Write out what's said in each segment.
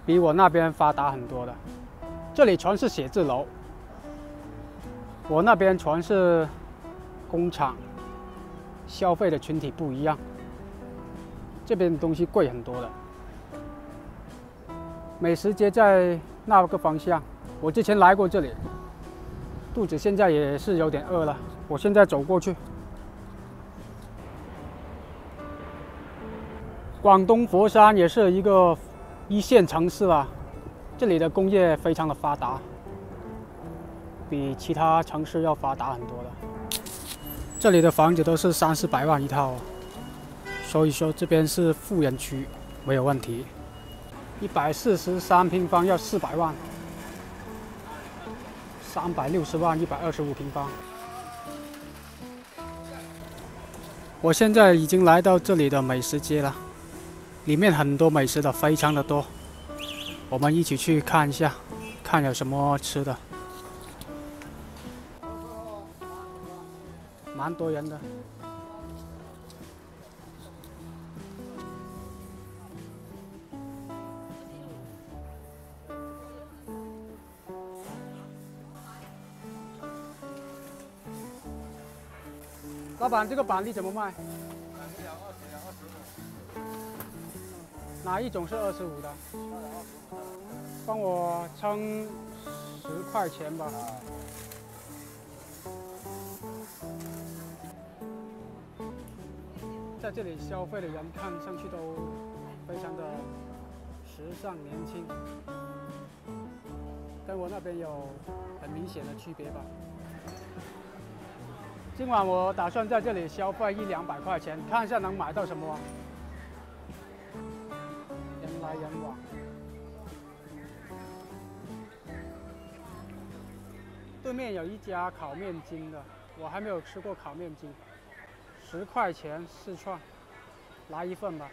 比我那边发达很多的。这里全是写字楼，我那边全是工厂，消费的群体不一样。这边东西贵很多的。美食街在那个方向，我之前来过这里，肚子现在也是有点饿了。我现在走过去。广东佛山也是一个一线城市啊，这里的工业非常的发达，比其他城市要发达很多的。这里的房子都是300-400万一套哦，所以说这边是富人区，没有问题。143平方要400万，360万125平方。我现在已经来到这里的美食街了，里面很多美食的，非常的多。我们一起去看一下，看有什么吃的。蛮多人的。老板，这个板栗怎么卖？哪一种是25的？帮我称10块钱吧。在这里消费的人看上去都非常的时尚年轻，跟我那边有很明显的区别吧。今晚我打算在这里消费100-200块钱，看一下能买到什么。人来人往。对面有一家烤面筋的，我还没有吃过烤面筋，10块钱4串，来一份吧。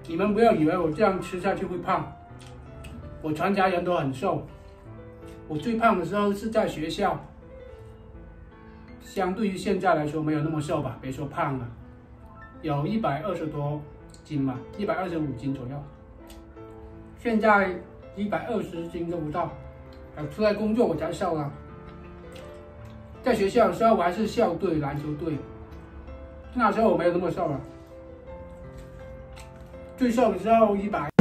你们不要以为我这样吃下去会胖，我全家人都很瘦。我最胖的时候是在学校，相对于现在来说没有那么瘦吧，别说胖了，有120多斤吧，125斤左右。现在120斤都不到，出来工作我才瘦了。在学校的时候我还是校队篮球队，那时候我没有那么瘦了，最瘦的时候100。